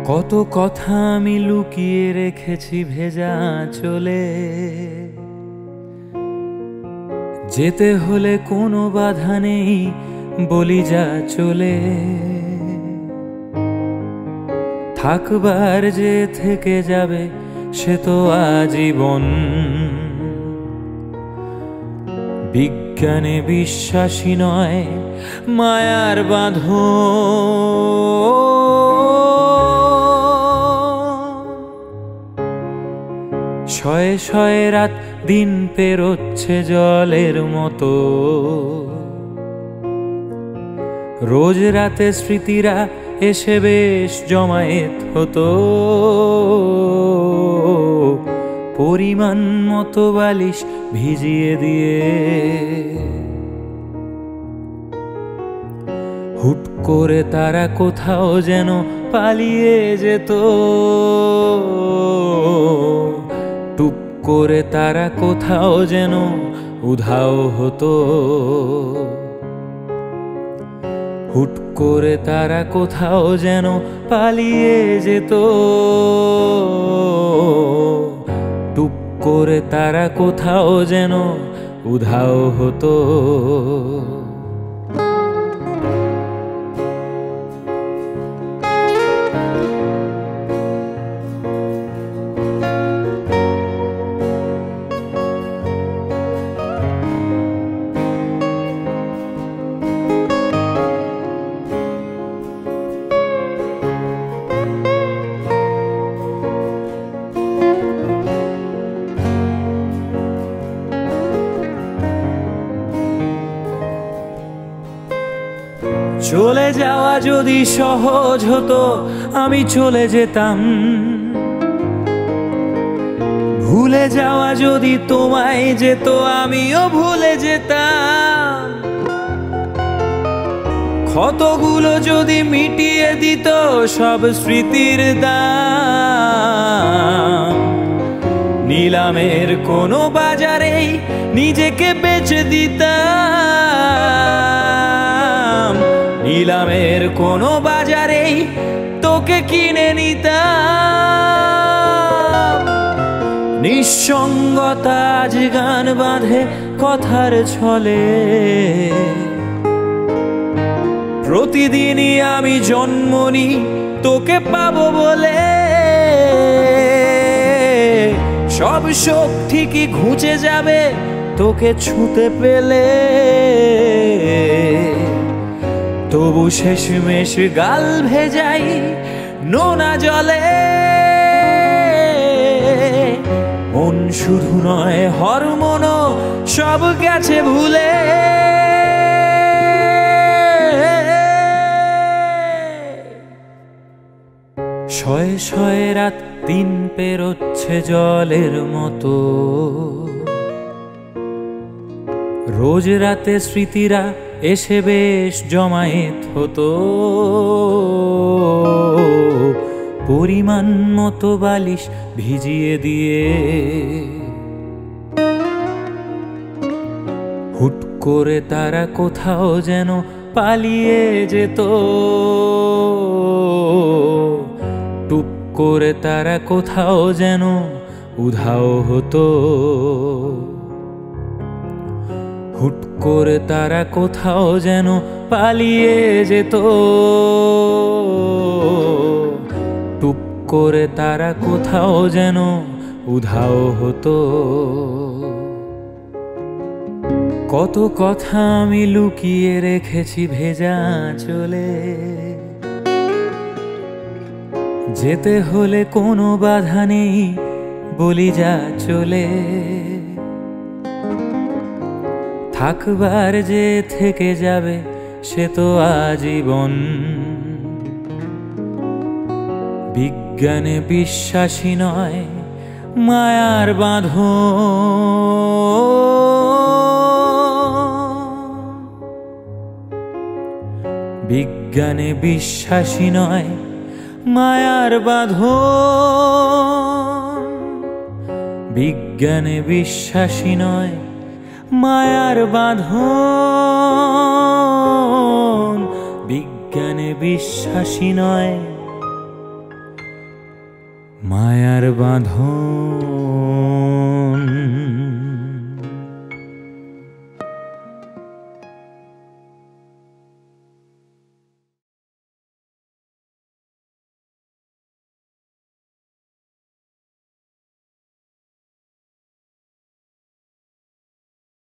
কত কথা আমি লুকিয়ে রেখেছি ভেজা চলে, যেতে হলে কোনো বাধা নেই বলি যা চলে। থাকবার যে থেকে যাবে সে তো আজীবন, বিজ্ঞানে বিশ্বাসী নয় মায়ার বাঁধন। শয়ে শয়ে রাত দিন পেরোচ্ছে জলের মতো, রোজ রাতে স্মৃতিরা এসে বেশ জমায়েত হতো। পরিমাণ মতো বালিশ ভিজিয়ে দিয়ে হুট করে তারা কোথাও যেন পালিয়ে যেত। টুপ করে তারা কোথাও যেন উধাও হতো। হুট করে তারা কোথাও যেন পালিয়ে যেত। টুপ করে তারা কোথাও যেন উধাও হতো। চলে যাওয়া যদি সহজ হতো আমি চলে যেতাম, ভুলে যাওয়া যদি তোমায় যেত আমিও ভুলে যেতাম। ক্ষতগুলো যদি মিটিয়ে দিত সব স্মৃতির দাম, নিলামের কোনো বাজারেই নিজেকে বেচে দিতাম। নিলামের কোনো বাজারেই তোকে কিনে নিতাম। নিঃসঙ্গতা আজ গান বাঁধে কথার ছলে, প্রতিদিনই আমি জন্ম নিই তোকে পাবো বলে। সব শোক ঠিকই ঘুচে যাবে তোকে ছুঁতে পেলে, তবু শেষমেশ গাল ভেজাই নোনা জলে। মন শুধু নয় হরমোনও সব গেছে ভুলে। শয়ে শয়ে রাত দিন পেরোচ্ছে জলের মতো, রোজ রাতে স্মৃতিরা এসে বেশ জমায়েত হতো। পরিমাণ মতো বালিশ ভিজিয়ে দিয়ে হুট করে তারা কোথাও যেন পালিয়ে যেত। টুপ করে তারা কোথাও যেন উধাও হতো। হুট করে তারা কোথাও যেন পালিয়ে যেত। টুপ করে তারা কোথাও যেন উধাও হতো। কত কথা আমি লুকিয়ে রেখেছি ভেজা চলে, যেতে হলে কোনো বাধা নেই বলি যা চলে। থাকবার যে থেকে যাবে সে তো আজীবন, বিজ্ঞানে বিশ্বাসী নয় মায়ার বাঁধন। বিজ্ঞানে বিশ্বাসী নয় মায়ার বাঁধন। বিজ্ঞানে বিশ্বাসী নয় মায়ার বাঁধন। বিজ্ঞানে বিশ্বাসী নয় মায়ার বাঁধন